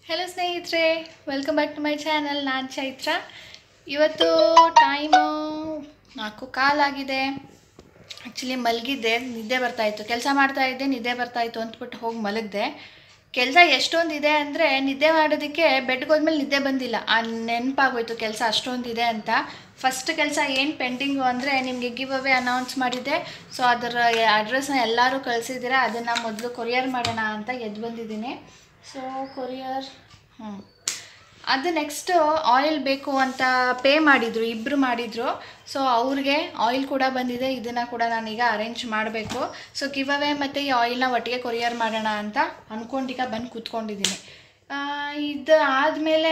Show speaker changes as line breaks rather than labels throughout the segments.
Hello ಸ್ನೇಹಿತರೆ, welcome back to my channel. ನಾನು ಚೈತ್ರ. ಇವತ್ತು ಟೈಮು 4:15 ಆಗಿದೆ. ಆ್ಯಕ್ಚುಲಿ ಮಲಗಿದ್ದೆ, ನಿದ್ದೆ ಬರ್ತಾಯಿತ್ತು. ಕೆಲಸ ಮಾಡ್ತಾಯಿದ್ದೆ, ನಿದ್ದೆ ಬರ್ತಾಯಿತ್ತು ಅಂದ್ಬಿಟ್ಟು ಹೋಗಿ ಮಲಗಿದೆ. ಕೆಲಸ ಎಷ್ಟೊಂದಿದೆ ಅಂದರೆ ನಿದ್ದೆ ಮಾಡೋದಕ್ಕೆ ಬೆಡ್ಗೆ ಹೋದ್ಮೇಲೆ ನಿದ್ದೆ ಬಂದಿಲ್ಲ. ನೆನಪಾಗೋಯ್ತು ಕೆಲಸ ಅಷ್ಟೊಂದಿದೆ ಅಂತ. ಫಸ್ಟ್ ಕೆಲಸ ಏನು ಪೆಂಡಿಂಗು ಅಂದರೆ ನಿಮಗೆ ಗಿವ್ ಅವೇ ಅನೌನ್ಸ್ ಮಾಡಿದ್ದೆ. ಸೊ ಅದರ ಅಡ್ರೆಸ್ನ ಎಲ್ಲರೂ ಕಳಿಸಿದ್ದೀರಾ. ಅದನ್ನು ಮೊದಲು ಕೊರಿಯರ್ ಮಾಡೋಣ ಅಂತ ಎದ್ದು ಬಂದಿದ್ದೀನಿ. ಸೊ ಕೊರಿಯರ್ ಅದು ನೆಕ್ಸ್ಟು ಆಯಿಲ್ ಬೇಕು ಅಂತ ಪೇ ಮಾಡಿದರು, ಇಬ್ಬರು ಮಾಡಿದರು. ಸೊ ಅವ್ರಿಗೆ ಆಯಿಲ್ ಕೂಡ ಬಂದಿದೆ. ಇದನ್ನು ಕೂಡ ನಾನೀಗ ಅರೇಂಜ್ ಮಾಡಬೇಕು. ಸೊ ಗಿವ್ ಅವೇ ಮತ್ತು ಈ ಆಯಿಲ್ನ ಒಟ್ಟಿಗೆ ಕೊರಿಯರ್ ಮಾಡೋಣ ಅಂತ ಅಂದ್ಕೊಂಡೀಗ ಬಂದು ಕೂತ್ಕೊಂಡಿದ್ದೀನಿ. ಇದು ಆದಮೇಲೆ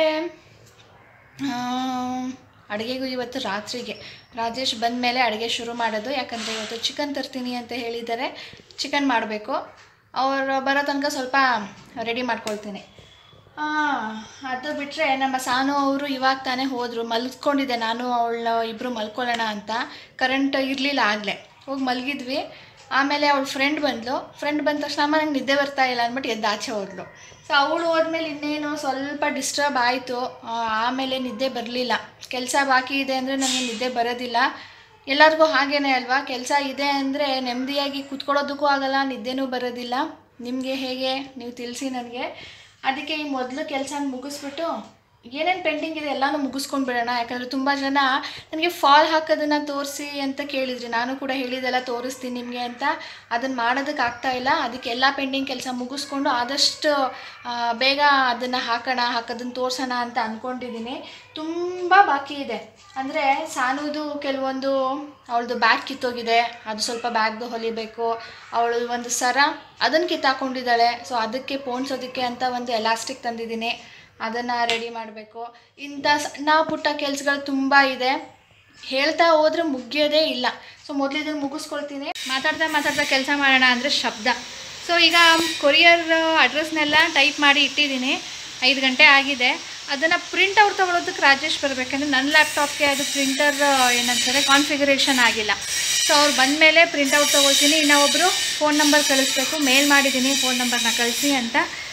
ಅಡುಗೆಗೂ ಇವತ್ತು ರಾತ್ರಿಗೆ ರಾಜೇಶ್ ಬಂದ ಮೇಲೆ ಅಡುಗೆ ಶುರು ಮಾಡೋದು. ಯಾಕಂದರೆ ಇವತ್ತು ಚಿಕನ್ ತರ್ತೀನಿ ಅಂತ ಹೇಳಿದ್ದಾರೆ. ಚಿಕನ್ ಮಾಡಬೇಕು. ಅವರು ಬರೋ ತನಕ ಸ್ವಲ್ಪ ರೆಡಿ ಮಾಡ್ಕೊಳ್ತೀನಿ. ಅದು ಬಿಟ್ಟರೆ ನಮ್ಮ ಸಾನು ಅವರು ಇವಾಗ ತಾನೇ ಹೋದರು. ಮಲ್ಕೊಂಡಿದ್ದೆ, ನಾನು ಅವಳನ್ನ ಇಬ್ಬರು ಮಲ್ಕೊಳ್ಳೋಣ ಅಂತ. ಕರೆಂಟ್ ಇರಲಿಲ್ಲ ಆಗಲೇ, ಹೋಗಿ ಮಲಗಿದ್ವಿ. ಆಮೇಲೆ ಅವಳು ಫ್ರೆಂಡ್ ಬಂದ ತಕ್ಷಣ ನಂಗೆ ನಿದ್ದೆ ಬರ್ತಾ ಇಲ್ಲ ಅಂದ್ಬಿಟ್ಟು ಎದ್ದು ಆಚೆ ಹೋದ್ಲು. ಸೊ ಅವಳು ಹೋದ್ಮೇಲೆ ಇನ್ನೇನು ಸ್ವಲ್ಪ ಡಿಸ್ಟರ್ಬ್ ಆಯಿತು. ಆಮೇಲೆ ನಿದ್ದೆ ಬರಲಿಲ್ಲ. ಕೆಲಸ ಬಾಕಿ ಇದೆ ಅಂದರೆ ನನಗೆ ನಿದ್ದೆ ಬರೋದಿಲ್ಲ. ಎಲ್ಲರಿಗೂ ಹಾಗೇ ಅಲ್ವಾ, ಕೆಲಸ ಇದೆ ಅಂದರೆ ನೆಮ್ಮದಿಯಾಗಿ ಕೂತ್ಕೊಳ್ಳೋದಕ್ಕೂ ಆಗೋಲ್ಲ, ನಿದ್ದೆನೂ ಬರೋದಿಲ್ಲ. ನಿಮಗೆ ಹೇಗೆ ನೀವು ತಿಳಿಸಿ ನನಗೆ. ಅದಕ್ಕೆ ಈ ಮೊದಲು ಕೆಲಸನ ಮುಗಿಸ್ಬಿಟ್ಟು ಏನೇನು ಪೆಂಡಿಂಗ್ ಇದೆ ಎಲ್ಲನೂ ಮುಗಿಸ್ಕೊಂಡು ಬಿಡೋಣ. ಯಾಕಂದರೆ ತುಂಬ ಜನ ನನಗೆ ಫಾಲ್ ಹಾಕೋದನ್ನು ತೋರಿಸಿ ಅಂತ ಕೇಳಿದ್ರಿ. ನಾನು ಕೂಡ ಹೇಳಿದೆಲ್ಲ ತೋರಿಸ್ತೀನಿ ನಿಮಗೆ ಅಂತ. ಅದನ್ನು ಮಾಡೋದಕ್ಕೆ ಆಗ್ತಾಯಿಲ್ಲ. ಅದಕ್ಕೆ ಎಲ್ಲ ಪೆಂಡಿಂಗ್ ಕೆಲಸ ಮುಗಿಸ್ಕೊಂಡು ಆದಷ್ಟು ಬೇಗ ಅದನ್ನು ಹಾಕೋದನ್ನು ತೋರಿಸೋಣ ಅಂತ ಅಂದ್ಕೊಂಡಿದ್ದೀನಿ. ತುಂಬ ಬಾಕಿ ಇದೆ. ಅಂದರೆ ಸಾನುದು ಕೆಲವೊಂದು ಅವಳದು ಬ್ಯಾಗ್ ಕಿತ್ತೋಗಿದೆ, ಅದು ಸ್ವಲ್ಪ ಬ್ಯಾಗ್ದು ಹೊಲಿಬೇಕು. ಅವಳು ಒಂದು ಸರ ಅದನ್ನು ಕಿತ್ತಾಕೊಂಡಿದ್ದಾಳೆ. ಸೊ ಅದಕ್ಕೆ ಪೋಣಿಸೋದಕ್ಕೆ ಅಂತ ಒಂದು ಎಲಾಸ್ಟಿಕ್ ತಂದಿದ್ದೀನಿ, ಅದನ್ನು ರೆಡಿ ಮಾಡಬೇಕು. ಇಂಥ ಸಣ್ಣ ಪುಟ್ಟ ಕೆಲಸಗಳು ತುಂಬ ಇದೆ, ಹೇಳ್ತಾ ಹೋದರೆ ಮುಗಿಯೋದೇ ಇಲ್ಲ. ಸೊ ಮೊದಲು ಇದನ್ನು ಮುಗಿಸ್ಕೊಳ್ತೀನಿ. ಮಾತಾಡ್ತಾ ಕೆಲಸ ಮಾಡೋಣ ಅಂದರೆ ಶಬ್ದ. ಸೊ ಈಗ ಕೊರಿಯರ್ ಅಡ್ರೆಸ್ನೆಲ್ಲ ಟೈಪ್ ಮಾಡಿ ಇಟ್ಟಿದ್ದೀನಿ. 5 ಗಂಟೆ ಆಗಿದೆ. ಅದನ್ನು ಪ್ರಿಂಟೌಟ್ ತೊಗೊಳೋದಕ್ಕೆ ರಾಜೇಶ್ ಬರಬೇಕಂದ್ರೆ ನನ್ನ ಲ್ಯಾಪ್ಟಾಪ್ಗೆ ಅದು ಪ್ರಿಂಟರ್ ಏನಂತಾರೆ ಕಾನ್ಫಿಗರೇಷನ್ ಆಗಿಲ್ಲ. ಸೊ ಅವ್ರು ಬಂದಮೇಲೆ ಪ್ರಿಂಟೌಟ್ ತೊಗೊಳ್ತೀನಿ. ಇನ್ನೂ ಒಬ್ಬರು ಫೋನ್ ನಂಬರ್ ಕಳಿಸ್ಬೇಕು, ಮೇಲ್ ಮಾಡಿದ್ದೀನಿ ಫೋನ್ ನಂಬರ್ನ ಕಳಿಸಿ ಅಂತ.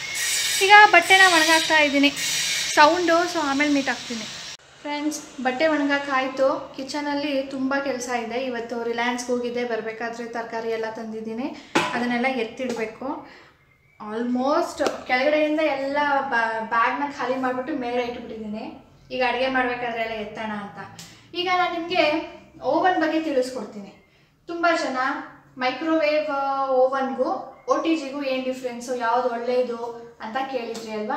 ಈಗ ಬಟ್ಟೆನ ಒಣಗಾಕ್ತಾ ಇದ್ದೀನಿ. ಸೌಂಡು, ಸೊ ಆಮೇಲೆ ಮೀಟ್ ಆಗ್ತೀನಿ. ಫ್ರೆಂಡ್ಸ್, ಬಟ್ಟೆ ಒಣಗಾಕಾಯಿತು. ಕಿಚನಲ್ಲಿ ತುಂಬ ಕೆಲಸ ಇದೆ. ಇವತ್ತು ರಿಲಯನ್ಸ್ಗೆ ಹೋಗಿದ್ದೆ, ಬರಬೇಕಾದ್ರೆ ತರಕಾರಿ ಎಲ್ಲ ತಂದಿದ್ದೀನಿ. ಅದನ್ನೆಲ್ಲ ಎತ್ತಿಡಬೇಕು. ಆಲ್ಮೋಸ್ಟ್ ಕೆಳಗಡೆಯಿಂದ ಎಲ್ಲ ಬ್ಯಾಗ್ನ ಖಾಲಿ ಮಾಡಿಬಿಟ್ಟು ಮೇಲೆ ಇಟ್ಬಿಟ್ಟಿದ್ದೀನಿ. ಈಗ ಅಡುಗೆ ಮಾಡಬೇಕಾದ್ರೆ ಎಲ್ಲ ಎತ್ತೋಣ ಅಂತ. ಈಗ ನಾನು ನಿಮಗೆ ಓವನ್ ಬಗ್ಗೆ ತಿಳಿಸ್ಕೊಡ್ತೀನಿ. ತುಂಬ ಜನ ಮೈಕ್ರೋವೇವ್ ಓವನ್ಗೂ OTGಗೂ ಏನು ಡಿಫ್ರೆನ್ಸು, ಯಾವುದು ಒಳ್ಳೆಯದು ಅಂತ ಕೇಳಿದ್ರಿ ಅಲ್ವಾ.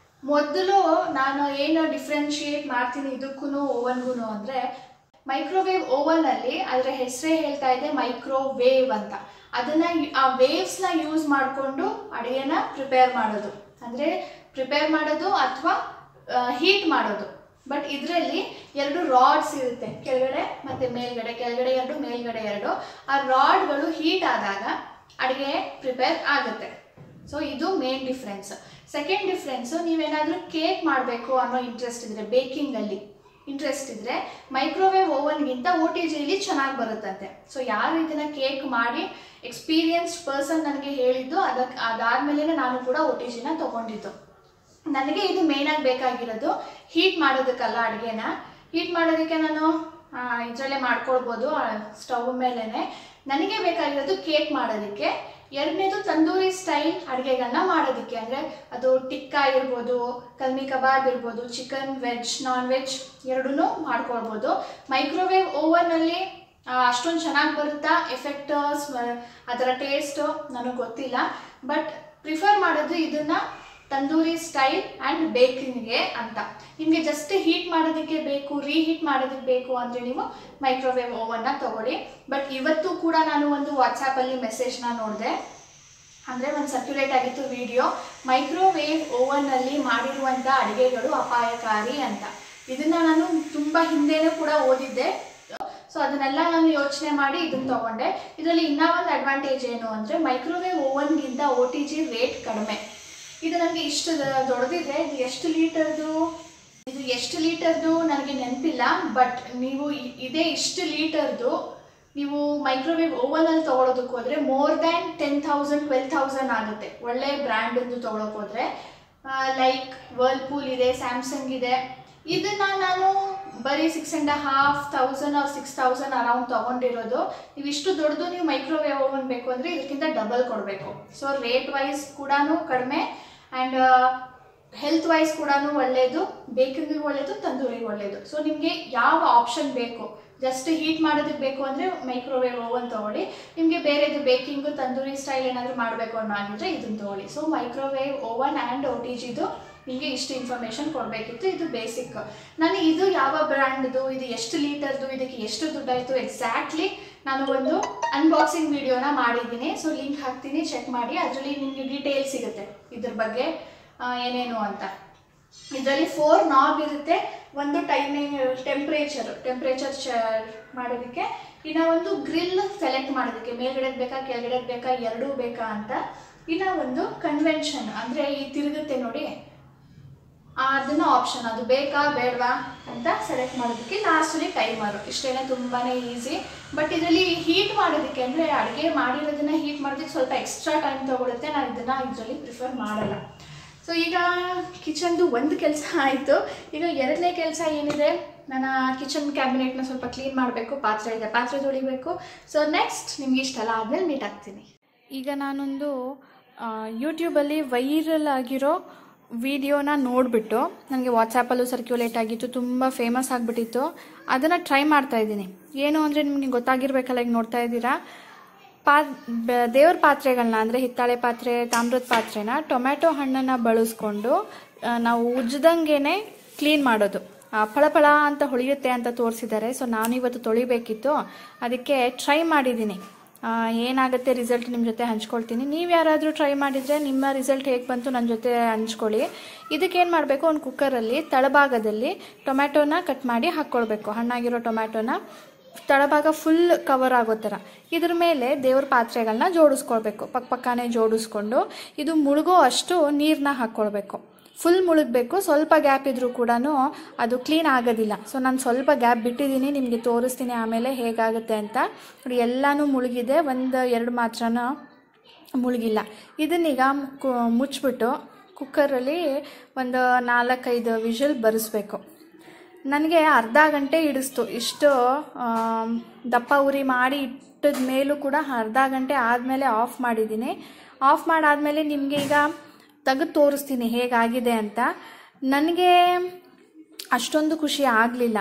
ಮೊದಲು ನಾನು ಏನು ಡಿಫ್ರೆನ್ಷಿಯೇಟ್ ಮಾಡ್ತೀನಿ ಇದಕ್ಕೂ ಓವನ್ಗೂ ಅಂದರೆ, ಮೈಕ್ರೋವೇವ್ ಓವನಲ್ಲಿ ಅದರ ಹೆಸರೇ ಹೇಳ್ತಾ ಇದೆ ಮೈಕ್ರೋವೇವ್ ಅಂತ. ಅದನ್ನು ಆ ವೇವ್ಸ್ನ ಯೂಸ್ ಮಾಡಿಕೊಂಡು ಅಡುಗೆನ ಪ್ರಿಪೇರ್ ಮಾಡೋದು, ಅಂದರೆ ಪ್ರಿಪೇರ್ ಮಾಡೋದು ಅಥವಾ ಹೀಟ್ ಮಾಡೋದು. ಬಟ್ ಇದರಲ್ಲಿ 2 ರಾಡ್ಸ್ ಇರುತ್ತೆ, ಕೆಳಗಡೆ ಮತ್ತು ಮೇಲ್ಗಡೆ. ಕೆಳಗಡೆ 2, ಮೇಲ್ಗಡೆ 2. ಆ ರಾಡ್ಗಳು ಹೀಟ್ ಆದಾಗ ಅಡುಗೆ ಪ್ರಿಪೇರ್ ಆಗುತ್ತೆ. ಸೊ ಇದು ಮೇನ್ ಡಿಫ್ರೆನ್ಸ್. ಸೆಕೆಂಡ್ ಡಿಫ್ರೆನ್ಸು, ನೀವೇನಾದರೂ ಕೇಕ್ ಮಾಡಬೇಕು ಅನ್ನೋ ಇಂಟ್ರೆಸ್ಟ್ ಇದ್ದರೆ, ಬೇಕಿಂಗಲ್ಲಿ ಇಂಟ್ರೆಸ್ಟ್ ಇದ್ದರೆ ಮೈಕ್ರೋವೇವ್ ಓವನ್ಗಿಂತ OTGಲಿ ಚೆನ್ನಾಗಿ ಬರುತ್ತಂತೆ. ಸೊ ಯಾರು ಇದನ್ನು ಕೇಕ್ ಮಾಡಿ ಎಕ್ಸ್ಪೀರಿಯನ್ಸ್ಡ್ ಪರ್ಸನ್ ನನಗೆ ಹೇಳಿದ್ದು, ಅದಾದಮೇಲೆ ನಾನು ಕೂಡ OTGನ ತೊಗೊಂಡಿದ್ದು. ನನಗೆ ಇದು ಮೇಯ್ನಾಗಿ ಬೇಕಾಗಿರೋದು ಹೀಟ್ ಮಾಡೋದಕ್ಕಲ್ಲ, ಅಡುಗೆನ ಹೀಟ್ ಮಾಡೋದಕ್ಕೆ ನಾನು ಇದರಲ್ಲೇ ಮಾಡ್ಕೊಳ್ಬೋದು ಸ್ಟವ್ ಮೇಲೇ. ನನಗೆ ಬೇಕಾಗಿರೋದು ಕೇಕ್ ಮಾಡೋದಕ್ಕೆ. ಎರಡನೇದು ತಂದೂರಿ ಸ್ಟೈಲ್ ಅಡುಗೆಗಳನ್ನ ಮಾಡೋದಕ್ಕೆ, ಅಂದರೆ ಅದು ಟಿಕ್ಕಾ ಇರ್ಬೋದು, ಕಲ್ಮಿ ಕಬಾಬ್ ಇರ್ಬೋದು, ಚಿಕನ್, ವೆಜ್, ನಾನ್ ವೆಜ್ ಎರಡೂ ಮಾಡ್ಕೊಳ್ಬೋದು. ಮೈಕ್ರೋವೇವ್ ಓವನಲ್ಲಿ ಅಷ್ಟೊಂದು ಚೆನ್ನಾಗಿ ಬರುತ್ತಾ ಎಫೆಕ್ಟ್, ಅದರ ಟೇಸ್ಟು ನನಗೆ ಗೊತ್ತಿಲ್ಲ. ಬಟ್ ಪ್ರಿಫರ್ ಮಾಡೋದು ಇದನ್ನು ತಂದೂರಿ ಸ್ಟೈಲ್ ಆ್ಯಂಡ್ ಬೇಕಿಂಗ್ಗೆ ಅಂತ. ನಿಮಗೆ ಜಸ್ಟ್ ಹೀಟ್ ಮಾಡೋದಕ್ಕೆ ಬೇಕು, ರೀಹೀಟ್ ಮಾಡೋದಕ್ಕೆ ಬೇಕು ಅಂದರೆ ನೀವು ಮೈಕ್ರೋವೇವ್ ಓವನ್ನ ತೊಗೊಳ್ಳಿ. ಬಟ್ ಇವತ್ತು ಕೂಡ ನಾನು ಒಂದು ವಾಟ್ಸಾಪಲ್ಲಿ ಮೆಸೇಜ್ನ ನೋಡಿದೆ, ಅಂದರೆ ಒಂದು ಸರ್ಕ್ಯುಲೇಟ್ ಆಗಿತ್ತು ವಿಡಿಯೋ, ಮೈಕ್ರೋವೇವ್ ಓವನ್ನಲ್ಲಿ ಮಾಡಿರುವಂಥ ಅಡುಗೆಗಳು ಅಪಾಯಕಾರಿ ಅಂತ. ಇದನ್ನು ನಾನು ತುಂಬ ಹಿಂದೆನೂ ಕೂಡ ಓದಿದ್ದೆ. ಸೊ ಅದನ್ನೆಲ್ಲ ನಾನು ಯೋಚನೆ ಮಾಡಿ ಇದನ್ನು ತೊಗೊಂಡೆ. ಇದರಲ್ಲಿ ಇನ್ನೂ ಒಂದು ಅಡ್ವಾಂಟೇಜ್ ಏನು ಅಂದರೆ, ಮೈಕ್ರೋವೇವ್ ಓವನ್ಗಿಂತ OTG ರೇಟ್ ಕಡಿಮೆ. ಇದು ನನಗೆ ಇಷ್ಟು ದೊಡ್ಡದಿದೆ. ಇದು ಎಷ್ಟು ಲೀಟರ್ದು ನನಗೆ ನೆನಪಿಲ್ಲ. ಬಟ್ ನೀವು ಇದೇ ಇಷ್ಟು ಲೀಟರ್ದು ನೀವು ಮೈಕ್ರೋವೇವ್ ಓವನಲ್ಲಿ ತೊಗೊಳೋದಕ್ಕೆ ಹೋದರೆ ಮೋರ್ ದ್ಯಾನ್ 10,000 12,000 ಆಗುತ್ತೆ. ಒಳ್ಳೆ ಬ್ರ್ಯಾಂಡದ್ದು ತೊಗೊಳಕ್ಕೆ ಹೋದರೆ ಲೈಕ್ ವರ್ಲ್ಪೂಲ್ ಇದೆ, ಸ್ಯಾಮ್ಸಂಗ್ ಇದೆ. ಇದನ್ನು ನಾನು ಬರೀ 6,500 or 6,000 ಅರೌಂಡ್ ತೊಗೊಂಡಿರೋದು. ನೀವು ಇಷ್ಟು ದೊಡ್ಡದು ನೀವು ಮೈಕ್ರೋವೇವ್ ಓವನ್ ಬೇಕು ಅಂದರೆ ಇದಕ್ಕಿಂತ ಡಬಲ್ ಕೊಡಬೇಕು. ಸೊ ರೇಟ್ ವೈಸ್ ಕೂಡ ಕಡಿಮೆ ಆ್ಯಂಡ್ ಹೆಲ್ತ್ ವೈಸ್ ಕೂಡ ಒಳ್ಳೆಯದು, ಬೇಕರಿಗೂ ಒಳ್ಳೆಯದು, ತಂದೂರಿಗೆ ಒಳ್ಳೆಯದು. ಸೊ ನಿಮಗೆ ಯಾವ ಆಪ್ಷನ್ ಬೇಕು, ಜಸ್ಟ್ ಹೀಟ್ ಮಾಡೋದಕ್ಕೆ ಬೇಕು ಅಂದರೆ ಮೈಕ್ರೋವೇವ್ ಓವನ್ ತೊಗೊಳ್ಳಿ. ನಿಮಗೆ ಬೇರೆದು ಬೇಕಿಂಗು ತಂದೂರಿ ಸ್ಟೈಲ್ ಏನಾದರೂ ಮಾಡಬೇಕು ಅನ್ನೋ ಆಗಿದ್ರೆ ಇದನ್ನು ತೊಗೊಳ್ಳಿ. ಸೊ ಮೈಕ್ರೋವೇವ್ ಓವನ್ ಆ್ಯಂಡ್ OTGದು ನಿಮಗೆ ಇಷ್ಟು ಇನ್ಫಾರ್ಮೇಷನ್ ಕೊಡಬೇಕಿತ್ತು. ಇದು ಬೇಸಿಕ್. ನಾನು ಇದು ಯಾವ ಬ್ರ್ಯಾಂಡ್ದು, ಇದು ಎಷ್ಟು ಲೀಟರ್ದು, ಇದಕ್ಕೆ ಎಷ್ಟು ದುಡ್ಡಾಯಿತು ಎಕ್ಸಾಕ್ಟ್ಲಿ ನಾನು ಒಂದು ಅನ್ಬಾಕ್ಸಿಂಗ್ ವಿಡಿಯೋನ ಮಾಡಿದ್ದೀನಿ. ಸೊ ಲಿಂಕ್ ಹಾಕ್ತೀನಿ, ಚೆಕ್ ಮಾಡಿ. ಅದರಲ್ಲಿ ನಿಮಗೆ ಡೀಟೇಲ್ ಸಿಗುತ್ತೆ ಇದ್ರ ಬಗ್ಗೆ ಏನೇನು ಅಂತ. ಇದರಲ್ಲಿ 4 ನಾಬ್ ಇರುತ್ತೆ. ಒಂದು ಟೈಮಿಂಗ್, ಟೆಂಪ್ರೇಚರ್ ಮಾಡೋದಕ್ಕೆ, ಇನ್ನು ಒಂದು ಗ್ರಿಲ್ ಸೆಲೆಕ್ಟ್ ಮಾಡೋದಕ್ಕೆ, ಮೇಲ್ಗಡೆ ಬೇಕಾ ಕೆಳಗಡೆ ಬೇಕಾ ಎರಡೂ ಬೇಕಾ ಅಂತ. ಇನ್ನು ಒಂದು ಕನ್ವೆನ್ಷನ್ ಅಂದರೆ ಈ ತಿರುಗುತ್ತೆ ನೋಡಿ, ಅದನ್ನು ಆಪ್ಷನ್, ಅದು ಬೇಕಾ ಬೇಡವಾ ಅಂತ ಸೆಲೆಕ್ಟ್ ಮಾಡೋದಕ್ಕೆ. ಲಾಸ್ಟಲ್ಲಿ ಟೈಮರು. ಇಷ್ಟೇನೆ, ತುಂಬಾ ಈಸಿ. ಬಟ್ ಇದರಲ್ಲಿ ಹೀಟ್ ಮಾಡೋದಕ್ಕೆ ಅಂದರೆ ಅಡುಗೆ ಮಾಡಿರೋದನ್ನು ಹೀಟ್ ಮಾಡೋದಕ್ಕೆ ಸ್ವಲ್ಪ ಎಕ್ಸ್ಟ್ರಾ ಟೈಮ್ ತೊಗೊಳುತ್ತೆ. ನಾನು ಇದರಲ್ಲಿ ಪ್ರಿಫರ್ ಮಾಡಲ್ಲ. ಸೊ ಈಗ ಕಿಚನ್ದು ಒಂದು ಕೆಲಸ ಆಯಿತು. ಈಗ ಎರಡನೇ ಕೆಲಸ ಏನಿದೆ, ನಾನು ಕಿಚನ್ ಕ್ಯಾಬಿನೆಟ್ನ ಸ್ವಲ್ಪ ಕ್ಲೀನ್ ಮಾಡಬೇಕು. ಪಾತ್ರೆ ಇದೆ, ಪಾತ್ರೆ ತೊಳಿಬೇಕು. ಸೊ ನೆಕ್ಸ್ಟ್ ನಿಮ್ಗೆ ಇಷ್ಟೆಲ್ಲ ಆದಮೇಲೆ ಮೀಟ್ ಆಗ್ತೀನಿ. ಈಗ ನಾನೊಂದು ಯೂಟ್ಯೂಬಲ್ಲಿ ವೈರಲ್ ಆಗಿರೋ ವಿಡಿಯೋನ ನೋಡಿಬಿಟ್ಟು ನನಗೆ ವಾಟ್ಸಾಪಲ್ಲೂ ಸರ್ಕ್ಯುಲೇಟ್ ಆಗಿತ್ತು, ತುಂಬ ಫೇಮಸ್ ಆಗಿಬಿಟ್ಟಿತ್ತು. ಅದನ್ನು ಟ್ರೈ ಮಾಡ್ತಾಯಿದ್ದೀನಿ. ಏನು ಅಂದರೆ ನಿಮಗೆ ಗೊತ್ತಾಗಿರ್ಬೇಕಲ್ಲ, ಈಗ ನೋಡ್ತಾ ಇದ್ದೀರಾ, ದೇವ್ರ ಪಾತ್ರೆಗಳನ್ನ ಅಂದರೆ ಹಿತ್ತಾಳೆ ಪಾತ್ರೆ, ತಾಮ್ರದ ಪಾತ್ರೆನ ಟೊಮ್ಯಾಟೊ ಹಣ್ಣನ್ನು ಬಳಸ್ಕೊಂಡು ನಾವು ಉಜ್ಜದಂಗೆ ಕ್ಲೀನ್ ಮಾಡೋದು. ಫಳಫಳ ಅಂತ ಹೊಳೆಯುತ್ತೆ ಅಂತ ತೋರಿಸಿದ್ದಾರೆ. ಸೊ ನಾನು ಇವತ್ತು ತೊಳಿಬೇಕಿತ್ತು, ಅದಕ್ಕೆ ಟ್ರೈ ಮಾಡಿದ್ದೀನಿ. ಏನಾಗುತ್ತೆ ರಿಸಲ್ಟ್ ನಿಮ್ಮ ಜೊತೆ ಹಂಚ್ಕೊಳ್ತೀನಿ. ನೀವು ಯಾರಾದರೂ ಟ್ರೈ ಮಾಡಿದರೆ ನಿಮ್ಮ ರಿಸಲ್ಟ್ ಹೇಗೆ ಬಂತು ನನ್ನ ಜೊತೆ ಹಂಚ್ಕೊಳ್ಳಿ. ಇದಕ್ಕೇನು ಮಾಡಬೇಕು, ಒಂದು ಕುಕ್ಕರಲ್ಲಿ ತಳಭಾಗದಲ್ಲಿ ಟೊಮ್ಯಾಟೋನ ಕಟ್ ಮಾಡಿ ಹಾಕ್ಕೊಳ್ಬೇಕು. ಹಣ್ಣಾಗಿರೋ ಟೊಮ್ಯಾಟೋನ ತಳಭಾಗ ಫುಲ್ ಕವರ್ ಆಗೋ ಥರ. ಇದ್ರ ಮೇಲೆ ದೇವ್ರ ಪಾತ್ರೆಗಳನ್ನ ಜೋಡಿಸ್ಕೊಳ್ಬೇಕು, ಪಕ್ಕನೇ ಜೋಡಿಸ್ಕೊಂಡು ಇದು ಮುಳುಗೋ ಅಷ್ಟು ನೀರನ್ನ ಹಾಕ್ಕೊಳ್ಬೇಕು. ಫುಲ್ ಮುಳುಗಬೇಕು. ಸ್ವಲ್ಪ ಗ್ಯಾಪ್ ಇದ್ರೂ ಕೂಡ ಅದು ಕ್ಲೀನ್ ಆಗೋದಿಲ್ಲ. ಸೊ ನಾನು ಸ್ವಲ್ಪ ಗ್ಯಾಪ್ ಬಿಟ್ಟಿದ್ದೀನಿ, ನಿಮಗೆ ತೋರಿಸ್ತೀನಿ ಆಮೇಲೆ ಹೇಗಾಗುತ್ತೆ ಅಂತ. ನೋಡಿ, ಎಲ್ಲನೂ ಮುಳುಗಿದೆ, 1-2 ಮಾತ್ರನ ಮುಳುಗಿಲ್ಲ. ಇದನ್ನೀಗ ಮುಚ್ಚಿಬಿಟ್ಟು ಕುಕ್ಕರಲ್ಲಿ ಒಂದು 4-5 ವಿಷಲ್ ಬರೆಸ್ಬೇಕು. ನನಗೆ ಅರ್ಧ ಗಂಟೆ ಹಿಡಿಸ್ತು. ಇಷ್ಟು ದಪ್ಪ ಉರಿ ಮಾಡಿ ಇಟ್ಟಿದ ಮೇಲೂ ಕೂಡ ಅರ್ಧ ಗಂಟೆ ಆದಮೇಲೆ ಆಫ್ ಮಾಡಿದ್ದೀನಿ. ಆಫ್ ಮಾಡಾದಮೇಲೆ ನಿಮಗೆ ಈಗ ತೆಗೆದು ತೋರಿಸ್ತೀನಿ ಹೇಗಾಗಿದೆ ಅಂತ. ನನಗೆ ಅಷ್ಟೊಂದು ಖುಷಿ ಆಗಲಿಲ್ಲ.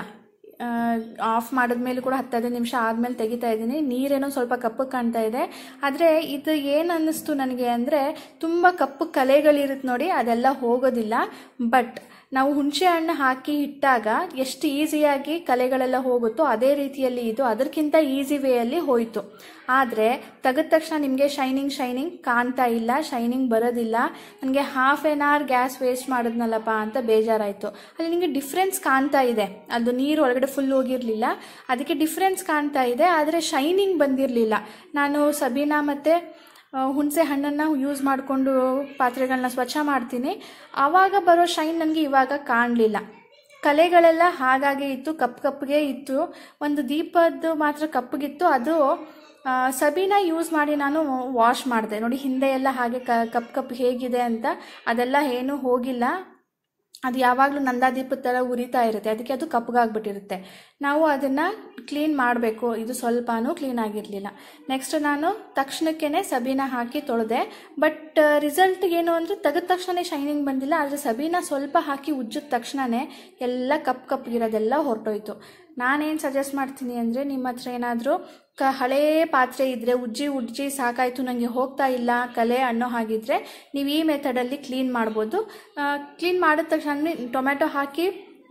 ಆಫ್ ಮಾಡಿದ್ಮೇಲೆ ಕೂಡ 10-15 ನಿಮಿಷ ಆದಮೇಲೆ ತೆಗಿತಾ ಇದ್ದೀನಿ. ನೀರೇನೋ ಸ್ವಲ್ಪ ಕಪ್ಪು ಕಾಣ್ತಾ ಇದೆ. ಆದರೆ ಇದು ಏನು ಅನ್ನಿಸ್ತು ನನಗೆ ಅಂದರೆ, ತುಂಬ ಕಪ್ಪು ಕಲೆಗಳಿರುತ್ತೆ ನೋಡಿ, ಅದೆಲ್ಲ ಹೋಗೋದಿಲ್ಲ. ಬಟ್ ನಾವು ಹುಣಸೆ ಹಣ್ಣು ಹಾಕಿ ಇಟ್ಟಾಗ ಎಷ್ಟು ಈಸಿಯಾಗಿ ಕಲೆಗಳೆಲ್ಲ ಹೋಗುತ್ತೋ ಅದೇ ರೀತಿಯಲ್ಲಿ ಇದು ಅದಕ್ಕಿಂತ ಈಸಿ ವೇಯಲ್ಲಿ ಹೋಯಿತು. ಆದರೆ ತೆಗೆದ ತಕ್ಷಣ ನಿಮಗೆ ಶೈನಿಂಗ್ ಕಾಣ್ತಾ ಇಲ್ಲ, ಶೈನಿಂಗ್ ಬರೋದಿಲ್ಲ. ನನಗೆ half an hour gas waste ಮಾಡಿದ್ನಲ್ಲಪ್ಪ ಅಂತ ಬೇಜಾರಾಯಿತು. ಅಲ್ಲಿ ನಿಮಗೆ ಡಿಫ್ರೆನ್ಸ್ ಕಾಣ್ತಾ ಇದೆ, ಅದು ನೀರು ಒಳಗಡೆ ಫುಲ್ ಹೋಗಿರಲಿಲ್ಲ, ಅದಕ್ಕೆ ಡಿಫ್ರೆನ್ಸ್ ಕಾಣ್ತಾ ಇದೆ. ಆದರೆ ಶೈನಿಂಗ್ ಬಂದಿರಲಿಲ್ಲ. ನಾನು ಸಬೀನಾ ಮತ್ತು ಹುಣಸೆ ಹಣ್ಣನ್ನು ಯೂಸ್ ಮಾಡಿಕೊಂಡು ಪಾತ್ರೆಗಳನ್ನ ಸ್ವಚ್ಛ ಮಾಡ್ತೀನಿ, ಆವಾಗ ಬರೋ ಶೈನ್ ನನಗೆ ಇವಾಗ ಕಾಣಲಿಲ್ಲ. ಕಲೆಗಳೆಲ್ಲ ಹಾಗಾಗಿ ಇತ್ತು, ಕಪ್ಪಗೆ ಇತ್ತು. ಒಂದು ದೀಪದ್ದು ಮಾತ್ರ ಕಪ್ಪಗಿತ್ತು. ಅದು ಸಬೀನಾ ಯೂಸ್ ಮಾಡಿ ನಾನು ವಾಶ್ ಮಾಡಿದೆ. ನೋಡಿ, ಹಿಂದೆ ಎಲ್ಲ ಹಾಗೆ ಕಪ್ಪು ಹೇಗಿದೆ ಅಂತ, ಅದೆಲ್ಲ ಏನೂ ಹೋಗಿಲ್ಲ. ಅದು ಯಾವಾಗಲೂ ನಂದಾದೀಪದ ಥರ ಉರಿತಾ ಇರುತ್ತೆ, ಅದಕ್ಕೆ ಅದು ಕಪ್ಪಗಾಗ್ಬಿಟ್ಟಿರುತ್ತೆ. ನಾವು ಅದನ್ನು ಕ್ಲೀನ್ ಮಾಡಬೇಕು. ಇದು ಸ್ವಲ್ಪನೂ ಕ್ಲೀನ್ ಆಗಿರಲಿಲ್ಲ. ನೆಕ್ಸ್ಟ್ ನಾನು ತಕ್ಷಣಕ್ಕೇ ಸಬೀನಾ ಹಾಕಿ ತೊಳೆದೆ. ಬಟ್ ರಿಸಲ್ಟ್ ಏನು ಅಂದರೆ, ತೆಗೆದ ತಕ್ಷಣ ಶೈನಿಂಗ್ ಬಂದಿಲ್ಲ. ಆದರೆ ಸಬೀನಾ ಸ್ವಲ್ಪ ಹಾಕಿ ಉಜ್ಜಿದ ತಕ್ಷಣವೇ ಎಲ್ಲ ಕಪ್ಪಗಿರೋದೆಲ್ಲ ಹೊರಟೋಯ್ತು. ನಾನೇನು ಸಜೆಸ್ಟ್ ಮಾಡ್ತೀನಿ ಅಂದರೆ, ನಿಮ್ಮ ಹತ್ರ ಏನಾದರೂ ಹಳೇ ಪಾತ್ರೆ ಇದ್ದರೆ, ಉಜ್ಜಿ ಸಾಕಾಯಿತು ನನಗೆ ಹೋಗ್ತಾ ಇಲ್ಲ ಕಲೆ ಅನ್ನೋ ಹಾಗಿದ್ರೆ ನೀವು ಈ ಮೆಥಡಲ್ಲಿ ಕ್ಲೀನ್ ಮಾಡ್ಬೋದು. ಕ್ಲೀನ್ ಮಾಡಿದ ತಕ್ಷಣ ಟೊಮ್ಯಾಟೊ ಹಾಕಿ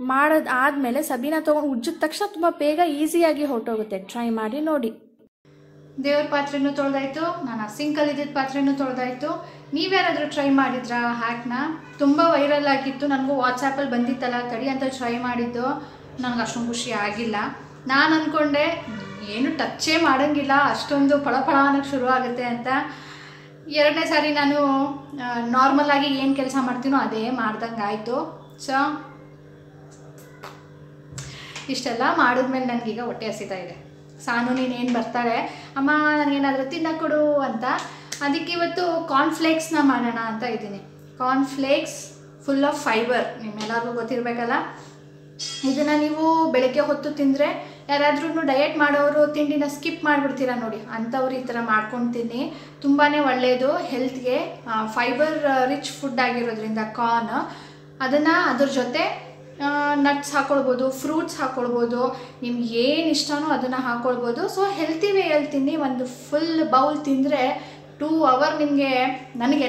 ಆದಮೇಲೆ ಸಬೀನಾ ತೊಗೊಂಡು ಉಜ್ಜಿದ ತಕ್ಷಣ ತುಂಬ ಬೇಗ ಈಸಿಯಾಗಿ ಹೊರಟೋಗುತ್ತೆ. ಟ್ರೈ ಮಾಡಿ ನೋಡಿ. ದೇವ್ರ ಪಾತ್ರೆನೂ ತೊಳೆದಾಯ್ತು, ನಾನು ಸಿಂಕಲ್ಲಿ ಇದ್ದಿದ್ದ ಪಾತ್ರೆನೂ ತೊಳೆದಾಯ್ತು. ನೀವ್ಯಾರಾದರೂ ಟ್ರೈ ಮಾಡಿದ್ರಾ ಹ್ಯಾಕ್ನ? ತುಂಬ ವೈರಲ್ ಆಗಿತ್ತು, ನನಗೂ ವಾಟ್ಸಾಪಲ್ಲಿ ಬಂದಿತ್ತಲ್ಲ ತಡಿ ಅಂತ ಟ್ರೈ ಮಾಡಿದ್ದು. ನನಗೆ ಅಷ್ಟೊಂದು ಖುಷಿ ಆಗಿಲ್ಲ. ನಾನು ಅಂದ್ಕೊಂಡೆ ಏನು ಟಚ್ಚೇ ಮಾಡೋಂಗಿಲ್ಲ, ಅಷ್ಟೊಂದು ಫಳಫಳ ಅನ್ನೋಕ್ಕೆ ಶುರು ಆಗುತ್ತೆ ಅಂತ. ಎರಡನೇ ಸಾರಿ ನಾನು ನಾರ್ಮಲಾಗಿ ಏನು ಕೆಲಸ ಮಾಡ್ತೀನೋ ಅದೇ ಮಾಡ್ದಂಗೆ ಆಯಿತು. ಸೊ ಇಷ್ಟೆಲ್ಲ ಮಾಡಿದ್ಮೇಲೆ ನನಗೀಗ ಹೊಟ್ಟೆ ಹಸಿತಾ ಇದೆ. ಸಾನು ನೀನೇನು ಬರ್ತಾಳೆ, ಅಮ್ಮ ನನಗೇನಾದರೂ ತಿನ್ನಕೊಡು ಅಂತ. ಅದಕ್ಕೆ ಇವತ್ತು ಕಾರ್ನ್ಫ್ಲೇಕ್ಸ್ನ ಮಾಡೋಣ ಅಂತ ಇದ್ದೀನಿ. ಕಾರ್ನ್ಫ್ಲೇಕ್ಸ್ ಫುಲ್ ಆಫ್ ಫೈಬರ್, ನಿಮ್ಮೆಲ್ಲರಿಗೂ ಗೊತ್ತಿರಬೇಕಲ್ಲ. ಇದನ್ನು ನೀವು ಬೆಳಗ್ಗೆ ಹೊತ್ತು ತಿಂದರೆ, ಯಾರಾದ್ರೂ ಡಯಟ್ ಮಾಡೋರು ತಿಂಡಿನ ಸ್ಕಿಪ್ ಮಾಡಿಬಿಡ್ತೀರಾ ನೋಡಿ, ಅಂಥವ್ರು ಈ ಥರ ಮಾಡ್ಕೊಂಡು ತಿನ್ನಿ. ತುಂಬಾ ಒಳ್ಳೆಯದು ಹೆಲ್ತ್ಗೆ. ಫೈಬರ್ ರಿಚ್ ಫುಡ್ ಆಗಿರೋದ್ರಿಂದ ಕಾರ್ನ್, ಅದನ್ನು ಅದ್ರ ಜೊತೆ ನಟ್ಸ್ ಹಾಕ್ಕೊಳ್ಬೋದು, ಫ್ರೂಟ್ಸ್ ಹಾಕ್ಕೊಳ್ಬೋದು, ನಿಮ್ಗೆ ಏನು ಇಷ್ಟನೋ ಅದನ್ನು ಹಾಕ್ಕೊಳ್ಬೋದು. ಸೊ ಹೆಲ್ತಿ ವೇಯಲ್ಲಿ ತಿನ್ನಿ. ಒಂದು ಫುಲ್ ಬೌಲ್ ತಿಂದರೆ 2 ಅವರ್ ನಿಮಗೆ, ನನಗೆ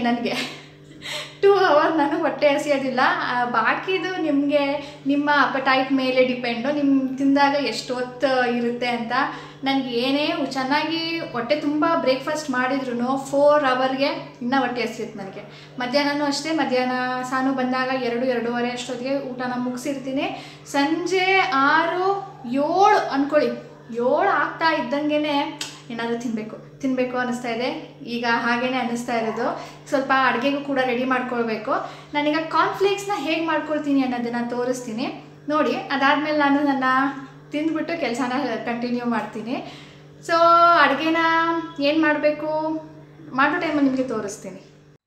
2 ಅವರ್ ನನಗೆ ಹೊಟ್ಟೆ ಹಸಿಯೋದಿಲ್ಲ. ಬಾಕಿದು ನಿಮಗೆ ನಿಮ್ಮ ಅಪಟೈಟ್ ಮೇಲೆ ಡಿಪೆಂಡು, ನಿಮ್ಮ ತಿಂದಾಗ ಎಷ್ಟು ಹೊತ್ತು ಇರುತ್ತೆ ಅಂತ. ನನಗೆ ಏನೇ ಚೆನ್ನಾಗಿ ಹೊಟ್ಟೆ ತುಂಬ ಬ್ರೇಕ್ಫಾಸ್ಟ್ ಮಾಡಿದ್ರು 4 ಅವರ್ಗೆ ಇನ್ನೂ ಹೊಟ್ಟೆ ಹಸಿಯುತ್ತೆ ನನಗೆ. ಮಧ್ಯಾಹ್ನವೂ ಅಷ್ಟೇ, ಮಧ್ಯಾಹ್ನ ಸಾನು ಬಂದಾಗ 2-2:30 ಅಷ್ಟೊತ್ತಿಗೆ ಊಟನ ಮುಗಿಸಿರ್ತೀನಿ. ಸಂಜೆ 6-7 ಅಂದ್ಕೊಳ್ಳಿ, 7 ಆಗ್ತಾ ಇದ್ದಂಗೆ ಏನಾದರೂ ತಿನ್ನಬೇಕು ಅನ್ನಿಸ್ತಾ ಇದೆ. ಈಗ ಹಾಗೇ ಅನ್ನಿಸ್ತಾ ಇರೋದು. ಸ್ವಲ್ಪ ಅಡುಗೆಗೂ ಕೂಡ ರೆಡಿ ಮಾಡ್ಕೊಳ್ಬೇಕು. ನಾನೀಗ ಕಾರ್ನ್ಫ್ಲೇಕ್ಸ್ನ ಹೇಗೆ ಮಾಡ್ಕೊಳ್ತೀನಿ ಅನ್ನೋದನ್ನು ತೋರಿಸ್ತೀನಿ ನೋಡಿ. ಅದಾದಮೇಲೆ ನಾನು ನನ್ನ ತಿಂದ್ಬಿಟ್ಟು ಕೆಲಸನ ಕಂಟಿನ್ಯೂ ಮಾಡ್ತೀನಿ. ಸೊ ಅಡುಗೆನ ಏನು ಮಾಡಬೇಕು ಮಾಡೋ ಟೈಮಲ್ಲಿ ನಿಮಗೆ ತೋರಿಸ್ತೀನಿ.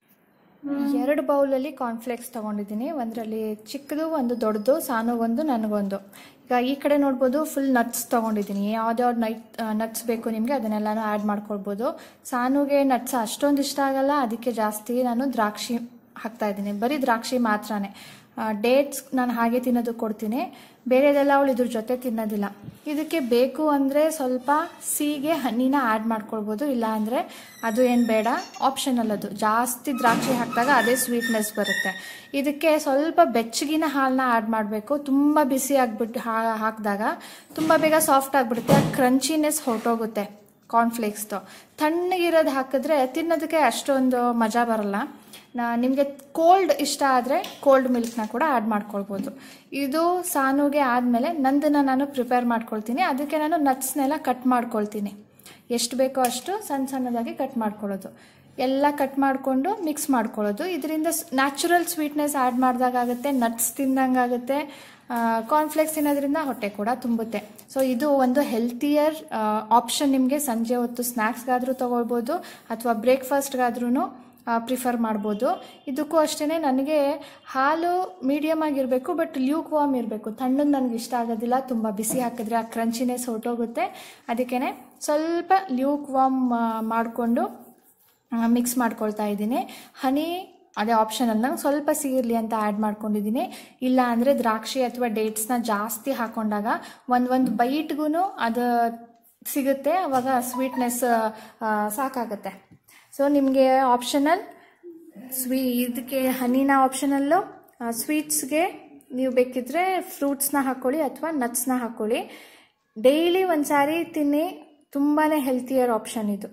2 ಬೌಲಲ್ಲಿ ಕಾರ್ನ್ಫ್ಲೇಕ್ಸ್ ತೊಗೊಂಡಿದ್ದೀನಿ. ಒಂದರಲ್ಲಿ ಚಿಕ್ಕದು, ಒಂದು ದೊಡ್ಡದು, ಸಾನು ಒಂದು, ನನಗೊಂದು. ಈಗ ಈ ಕಡೆ ನೋಡ್ಬೋದು ಫುಲ್ ನಟ್ಸ್ ತೊಗೊಂಡಿದ್ದೀನಿ. ಯಾವ್ದ್ಯಾವ್ದು ನಟ್ಸ್ ಬೇಕು ನಿಮಗೆ ಅದನ್ನೆಲ್ಲನೂ ಆ್ಯಡ್ ಮಾಡ್ಕೊಳ್ಬೋದು. ಸಾನುಗೆ ನಟ್ಸ್ ಅಷ್ಟೊಂದು ಇಷ್ಟ ಆಗಲ್ಲ, ಅದಕ್ಕೆ ಜಾಸ್ತಿ ನಾನು ದ್ರಾಕ್ಷಿ ಹಾಕ್ತಾಯಿದ್ದೀನಿ. ಬರೀ ದ್ರಾಕ್ಷಿ ಮಾತ್ರನೇ. ಡೇಟ್ಸ್ ನಾನು ಹಾಗೆ ತಿನ್ನೋದು ಕೊಡ್ತೀನಿ, ಬೇರೆದೆಲ್ಲ ಅವಳು ಇದ್ರ ಜೊತೆ ತಿನ್ನೋದಿಲ್ಲ. ಇದಕ್ಕೆ ಬೇಕು ಅಂದರೆ ಸ್ವಲ್ಪ ಸಿಹಿಗೆ ಹನಿನ ಆ್ಯಡ್ ಮಾಡ್ಕೊಳ್ಬೋದು, ಇಲ್ಲ ಅಂದರೆ ಅದು ಏನು ಬೇಡ, ಆಪ್ಷನಲ್ ಅದು. ಜಾಸ್ತಿ ದ್ರಾಕ್ಷಿ ಹಾಕಿದಾಗ ಅದೇ ಸ್ವೀಟ್ನೆಸ್ ಬರುತ್ತೆ. ಇದಕ್ಕೆ ಸ್ವಲ್ಪ ಬೆಚ್ಚಗಿನ ಹಾಲನ್ನ ಆ್ಯಡ್ ಮಾಡಬೇಕು. ತುಂಬ ಬಿಸಿ ಆಗಿಬಿಟ್ಟು ಹಾಕಿದಾಗ ತುಂಬ ಬೇಗ ಸಾಫ್ಟ್ ಆಗಿಬಿಡುತ್ತೆ, ಕ್ರಂಚಿನೆಸ್ ಹೊರಟೋಗುತ್ತೆ ಕಾರ್ನ್ಫ್ಲೇಕ್ಸ್ದು. ತಣ್ಣಗಿರೋದು ಹಾಕಿದ್ರೆ ತಿನ್ನೋದಕ್ಕೆ ಅಷ್ಟೊಂದು ಮಜಾ ಬರಲ್ಲ. ನಿಮಗೆ ಕೋಲ್ಡ್ ಇಷ್ಟ ಆದರೆ ಕೋಲ್ಡ್ ಮಿಲ್ಕ್ನ ಕೂಡ ಆ್ಯಡ್ ಮಾಡ್ಕೊಳ್ಬೋದು. ಇದು ಸಾನುಗೆ ಆದಮೇಲೆ ನಂದನ್ನು ನಾನು ಪ್ರಿಪೇರ್ ಮಾಡ್ಕೊಳ್ತೀನಿ. ಅದಕ್ಕೆ ನಾನು ನಟ್ಸ್ನೆಲ್ಲ ಕಟ್ ಮಾಡ್ಕೊಳ್ತೀನಿ. ಎಷ್ಟು ಬೇಕೋ ಅಷ್ಟು ಸಣ್ಣದಾಗಿ ಕಟ್ ಮಾಡ್ಕೊಳ್ಳೋದು. ಎಲ್ಲ ಕಟ್ ಮಾಡಿಕೊಂಡು ಮಿಕ್ಸ್ ಮಾಡ್ಕೊಳ್ಳೋದು. ಇದರಿಂದ ನ್ಯಾಚುರಲ್ ಸ್ವೀಟ್ನೆಸ್ ಆ್ಯಡ್ ಮಾಡಿದಾಗುತ್ತೆ, ನಟ್ಸ್ ತಿಂದಂಗಾಗುತ್ತೆ. ಕಾರ್ನ್ಫ್ಲೇಕ್ಸ್ ತಿನ್ನೋದ್ರಿಂದ ಹೊಟ್ಟೆ ಕೂಡ ತುಂಬುತ್ತೆ. ಸೊ ಇದು ಒಂದು ಹೆಲ್ತಿಯರ್ ಆಪ್ಷನ್. ನಿಮಗೆ ಸಂಜೆ ಹೊತ್ತು ಸ್ನ್ಯಾಕ್ಸ್ಗಾದರೂ ತೊಗೊಳ್ಬೋದು ಅಥವಾ ಬ್ರೇಕ್ಫಾಸ್ಟ್ಗಾದ್ರೂ ಪ್ರಿಫರ್ ಮಾಡ್ಬೋದು. ಇದಕ್ಕೂ ಅಷ್ಟೇ, ನನಗೆ ಹಾಲು ಮೀಡಿಯಮ್ ಆಗಿರಬೇಕು, ಬಟ್ ಲ್ಯೂಕ್ ವಾರ್ಮ್ ಇರಬೇಕು. ತಣ್ಣಗೆ ನನಗೆ ಇಷ್ಟ ಆಗೋದಿಲ್ಲ, ತುಂಬ ಬಿಸಿ ಹಾಕಿದ್ರೆ ಆ ಕ್ರಂಚಿನೆಸ್ ಹೊರಟೋಗುತ್ತೆ. ಅದಕ್ಕೇ ಸ್ವಲ್ಪ ಲ್ಯೂಕ್ ವಾರ್ಮ್ ಮಾಡಿಕೊಂಡು ಮಿಕ್ಸ್ ಮಾಡ್ಕೊಳ್ತಾ ಇದ್ದೀನಿ. ಹನಿ ಅದೇ ಆಪ್ಷನಲ್, ನಂಗೆ ಸ್ವಲ್ಪ ಸಿಗಿರಲಿ ಅಂತ ಆ್ಯಡ್ ಮಾಡ್ಕೊಂಡಿದ್ದೀನಿ. ಇಲ್ಲ ಅಂದರೆ ದ್ರಾಕ್ಷಿ ಅಥವಾ ಡೇಟ್ಸ್ನ ಜಾಸ್ತಿ ಹಾಕ್ಕೊಂಡಾಗ ಒಂದು ಬೈಟ್ಗೂ ಅದು ಸಿಗುತ್ತೆ, ಆವಾಗ ಸ್ವೀಟ್ನೆಸ್ ಸಾಕಾಗುತ್ತೆ. ಸೊ ನಿಮಗೆ ಆಪ್ಷನಲ್ ಇದಕ್ಕೆ ಹನಿನ ಆಪ್ಷನಲ್ಲು, ಸ್ವೀಟ್ಸ್ಗೆ ನೀವು ಬೇಕಿದ್ರೆ ಫ್ರೂಟ್ಸ್ನ ಹಾಕ್ಕೊಳ್ಳಿ ಅಥವಾ ನಟ್ಸ್ನ ಹಾಕ್ಕೊಳ್ಳಿ. ಡೈಲಿ ಒಂದು ಸಾರಿ ತಿನ್ನಿ, ತುಂಬಾ ಹೆಲ್ತಿಯರ್ ಆಪ್ಷನ್ ಇದು.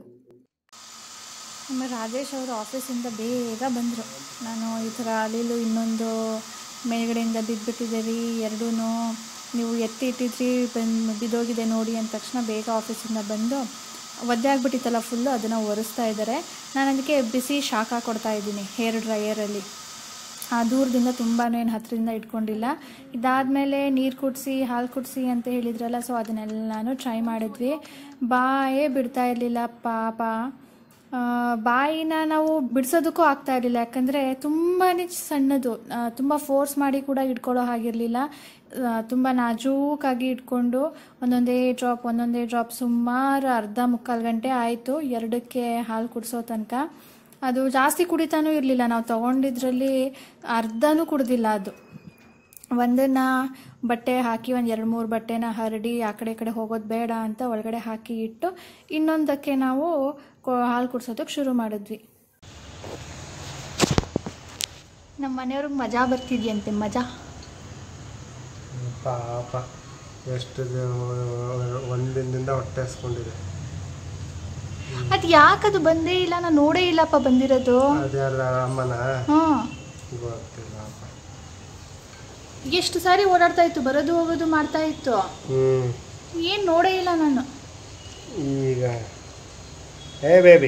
ನಮ್ಮ ರಾಜೇಶ್ ಅವರು ಆಫೀಸಿಂದ ಬೇಗ ಬಂದರು. ನಾನು ಈ ಥರ ಅಲ್ಲಿಲೂ ಇನ್ನೊಂದು ಮೇಲ್ಗಡೆಯಿಂದ ಬಿದ್ದುಬಿಟ್ಟಿದ್ದೀರಿ, ಎರಡೂ ನೀವು ಎತ್ತಿ ಇಟ್ಟಿದ್ರಿ ಬಿದ್ದೋಗಿದೆ ನೋಡಿ ಅಂದ ತಕ್ಷಣ ಬೇಗ ಆಫೀಸಿಂದ ಬಂದು ಒದ್ದೆ ಆಗಿಬಿಟ್ಟಿತ್ತಲ್ಲ ಫುಲ್ಲು, ಅದನ್ನು ಒರೆಸ್ತಾ ಇದ್ದಾರೆ. ನಾನು ಅದಕ್ಕೆ ಬಿಸಿ ಶಾಖ ಕೊಡ್ತಾ ಇದ್ದೀನಿ ಹೇರ್ ಡ್ರೈಯರಲ್ಲಿ. ದೂರದಿಂದ ತುಂಬಾ ಏನು ಹತ್ತಿರದಿಂದ ಇಟ್ಕೊಂಡಿಲ್ಲ. ಇದಾದಮೇಲೆ ನೀರು ಕುಡಿಸಿ ಹಾಲು ಕುಡಿಸಿ ಅಂತ ಹೇಳಿದ್ರಲ್ಲ, ಸೊ ಅದನ್ನೆಲ್ಲನೂ ಟ್ರೈ ಮಾಡಿದ್ವಿ. ಬಾಯೇ ಬಿಡ್ತಾ ಇರಲಿಲ್ಲ ಪಾಪ. ಬಾಯಿನ ನಾವು ಬಿಡಿಸೋದಕ್ಕೂ ಆಗ್ತಾ ಇರಲಿಲ್ಲ, ಯಾಕಂದರೆ ತುಂಬಾ ಸಣ್ಣದು, ತುಂಬ ಫೋರ್ಸ್ ಮಾಡಿ ಕೂಡ ಇಟ್ಕೊಳ್ಳೋ ಹಾಗಿರಲಿಲ್ಲ. ತುಂಬ ನಾಜೂಕಾಗಿ ಇಟ್ಕೊಂಡು ಒಂದೊಂದೇ ಡ್ರಾಪ್ ಸುಮಾರು 1/2-3/4 ಗಂಟೆ ಆಯಿತು 2ಕ್ಕೆ ಹಾಲು ಕುಡಿಸೋ ತನಕ. ಅದು ಜಾಸ್ತಿ ಕುಡಿತಾನೂ ಇರಲಿಲ್ಲ, ನಾವು ತೊಗೊಂಡಿದ್ರಲ್ಲಿ ಅರ್ಧನೂ ಕುಡ್ದಿಲ್ಲ. ಅದು ಒಂದನ್ನು ಬಟ್ಟೆ ಹಾಕಿ 1-2-3 ಬಟ್ಟೆನ ಹರಡಿ ಆ ಕಡೆ ಹೋಗೋದು ಬೇಡ ಅಂತ ಒಳಗಡೆ ಹಾಕಿ ಇಟ್ಟು ಇನ್ನೊಂದಕ್ಕೆ ನಾವು ಹಾಲು ಕುಡಿಸೋದಕ್ಕೆ ಶುರು ಮಾಡಿದ್ವಿ. ನಮ್ಮ ಮನೆಯವ್ರಿಗೆ ಮಜಾ ಬರ್ತಿದ್ಯಂತೆ, ಮಜಾ.
ಪಾಪ ಎಷ್ಟು ಒಂದಿನದಿಂದ ಹೊಟ್ಟೆ ಹಸ್ಕೊಂಡಿದೆ.
ಅದು ಯಾಕದು ಬಂದೇ ಇಲ್ಲ, ನಾನು ನೋಡೇ ಇಲ್ಲಪ್ಪ ಬಂದಿರೋದು.
ಅಮ್ಮನ ಗೊತ್ತಿಲ್ಲ.
ಎಷ್ಟು ಸಾರಿ ಓಡಾಡ್ತಾ ಇತ್ತು, ಬರೋದು ಹೋಗೋದು ಮಾಡ್ತಾ ಇತ್ತು, ಏನು ನೋಡೇ ಇಲ್ಲ ನಾನು.
ಈಗ ಏ ಬೇಬಿ,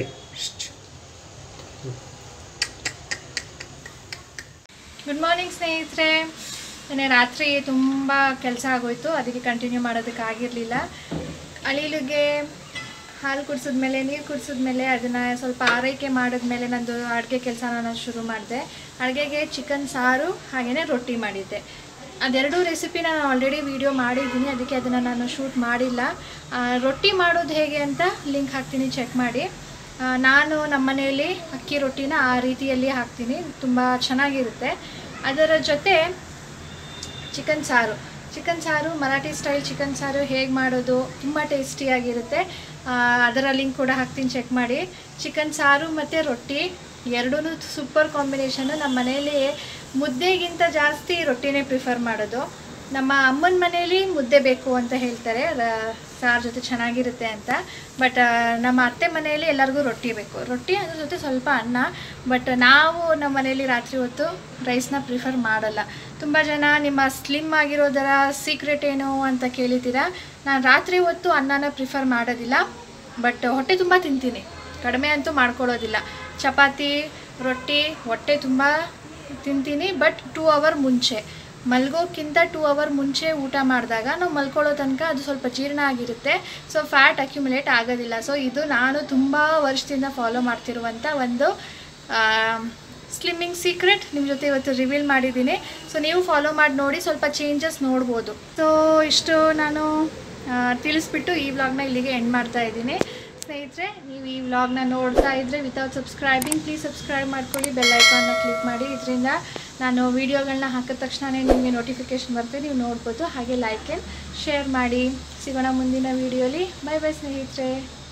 ಗುಡ್ ಮಾರ್ನಿಂಗ್ ಸ್ನೇಹಿತರೆ. ನೆನ್ನೆ ರಾತ್ರಿ ತುಂಬ ಕೆಲಸ ಆಗೋಯ್ತು, ಅದಕ್ಕೆ ಕಂಟಿನ್ಯೂ ಮಾಡೋದಕ್ಕಾಗಿರಲಿಲ್ಲ. ಅಳಿಲಿಗೆ ಹಾಲು ಕುಡಿಸಿದ್ಮೇಲೆ ನೀರು ಕುಡಿಸಿದ್ಮೇಲೆ ಅದನ್ನು ಸ್ವಲ್ಪ ಆರೈಕೆ ಮಾಡಿದ್ಮೇಲೆ ನಂದು ಅಡುಗೆ ಕೆಲಸ ನಾನು ಶುರು ಮಾಡಿದೆ. ಅಡುಗೆಗೆ ಚಿಕನ್ ಸಾರು ಹಾಗೆಯೇ ರೊಟ್ಟಿ ಮಾಡಿದ್ದೆ. ಅದೆರಡೂ ರೆಸಿಪಿನ ನಾನು ಆಲ್ರೆಡಿ ವಿಡಿಯೋ ಮಾಡಿದ್ದೀನಿ, ಅದಕ್ಕೆ ಅದನ್ನು ನಾನು ಶೂಟ್ ಮಾಡಿಲ್ಲ. ರೊಟ್ಟಿ ಮಾಡೋದು ಹೇಗೆ ಅಂತ ಲಿಂಕ್ ಹಾಕ್ತೀನಿ, ಚೆಕ್ ಮಾಡಿ. ನಾನು ನಮ್ಮ ಮನೆಯಲ್ಲಿ ಅಕ್ಕಿ ರೊಟ್ಟಿನ ಆ ರೀತಿಯಲ್ಲಿ ಹಾಕ್ತೀನಿ, ತುಂಬ ಚೆನ್ನಾಗಿರುತ್ತೆ. ಅದರ ಜೊತೆ ಚಿಕನ್ ಸಾರು ಮರಾಠಿ ಸ್ಟೈಲ್ ಚಿಕನ್ ಸಾರು ಹೇಗೆ ಮಾಡೋದು ತುಂಬ ಟೇಸ್ಟಿಯಾಗಿರುತ್ತೆ. ಅದರ ಲಿಂಕ್ ಕೂಡ ಹಾಕ್ತೀನಿ, ಚೆಕ್ ಮಾಡಿ. ಚಿಕನ್ ಸಾರು ಮತ್ತು ರೊಟ್ಟಿ ಎರಡೂ ಸೂಪರ್ ಕಾಂಬಿನೇಷನ್ನು. ನಮ್ಮ ಮನೆಯಲ್ಲಿ ಮುದ್ದೆಗಿಂತ ಜಾಸ್ತಿ ರೊಟ್ಟಿನೇ ಪ್ರಿಫರ್ ಮಾಡೋದು. ನಮ್ಮ ಅಮ್ಮನ ಮನೆಯಲ್ಲಿ ಮುದ್ದೆ ಬೇಕು ಅಂತ ಹೇಳ್ತಾರೆ, ಸಾರು ಜೊತೆ ಚೆನ್ನಾಗಿರುತ್ತೆ ಅಂತ. ಬಟ್ ನಮ್ಮ ಅತ್ತೆ ಮನೆಯಲ್ಲಿ ಎಲ್ಲರಿಗೂ ರೊಟ್ಟಿ ಬೇಕು, ರೊಟ್ಟಿ ಅದ್ರ ಜೊತೆ ಸ್ವಲ್ಪ ಅನ್ನ. ಬಟ್ ನಾವು ನಮ್ಮ ಮನೆಯಲ್ಲಿ ರಾತ್ರಿ ಹೊತ್ತು ರೈಸ್ನ ಪ್ರಿಫರ್ ಮಾಡಲ್ಲ. ತುಂಬ ಜನ ನಿಮ್ಮ ಸ್ಲಿಮ್ ಆಗಿರೋದರ ಸೀಕ್ರೆಟ್ ಏನು ಅಂತ ಕೇಳಿದ್ದೀರಾ. ನಾನು ರಾತ್ರಿ ಹೊತ್ತು ಅನ್ನನ ಪ್ರಿಫರ್ ಮಾಡೋದಿಲ್ಲ, ಬಟ್ ಹೊಟ್ಟೆ ತುಂಬ ತಿಂತೀನಿ, ಕಡಿಮೆ ಅಂತೂ ಮಾಡ್ಕೊಳ್ಳೋದಿಲ್ಲ. ಚಪಾತಿ ರೊಟ್ಟಿ ಹೊಟ್ಟೆ ತುಂಬ ತಿಂತೀನಿ, ಬಟ್ 2 ಅವರ್ ಮುಂಚೆ ಮಲ್ಗೋಕ್ಕಿಂತ 2 ಅವರ್ ಮುಂಚೆ ಊಟ ಮಾಡಿದಾಗ ನಾವು ಮಲ್ಕೊಳ್ಳೋ ತನಕ ಅದು ಸ್ವಲ್ಪ ಜೀರ್ಣ ಆಗಿರುತ್ತೆ, ಸೊ ಫ್ಯಾಟ್ ಅಕ್ಯುಮುಲೇಟ್ ಆಗೋದಿಲ್ಲ. ಸೊ ಇದು ನಾನು ತುಂಬ ವರ್ಷದಿಂದ ಫಾಲೋ ಮಾಡ್ತಿರುವಂಥ ಒಂದು ಸ್ಲಿಮ್ಮಿಂಗ್ ಸೀಕ್ರೆಟ್ ನಿಮ್ಮ ಜೊತೆ ಇವತ್ತು ರಿವೀಲ್ ಮಾಡಿದ್ದೀನಿ. ಸೊ ನೀವು ಫಾಲೋ ಮಾಡಿ ನೋಡಿ, ಸ್ವಲ್ಪ ಚೇಂಜಸ್ ನೋಡ್ಬೋದು. ಸೊ ಇಷ್ಟು ನಾನು ತಿಳಿಸ್ಬಿಟ್ಟು ಈ ವ್ಲಾಗ್ನ ಇಲ್ಲಿಗೆ ಎಂಡ್ ಮಾಡ್ತಾ ಇದ್ದೀನಿ. ಸ್ನೇಹಿತರೆ, ನೀವು ಈ ವ್ಲಾಗ್ನ ನೋಡ್ತಾ ಇದ್ದರೆ ವಿತೌಟ್ ಸಬ್ಸ್ಕ್ರೈಬಿಂಗ್ ಪ್ಲೀಸ್ ಸಬ್ಸ್ಕ್ರೈಬ್ ಮಾಡ್ಕೊಳ್ಳಿ, ಬೆಲ್ ಐಕಾನ್ನ ಕ್ಲಿಕ್ ಮಾಡಿ. ಇದರಿಂದ ನಾನು ವೀಡಿಯೋಗಳನ್ನ ಹಾಕಿದ ತಕ್ಷಣ ನಿಮಗೆ ನೋಟಿಫಿಕೇಷನ್ ಬರುತ್ತೆ, ನೀವು ನೋಡ್ಬೋದು. ಹಾಗೆ ಲೈಕ್ ಆ್ಯಂಡ್ ಶೇರ್ ಮಾಡಿ. ಸಿಗೋಣ ಮುಂದಿನ ವೀಡಿಯೋಲಿ. ಬೈ ಬೈ ಸ್ನೇಹಿತರೆ.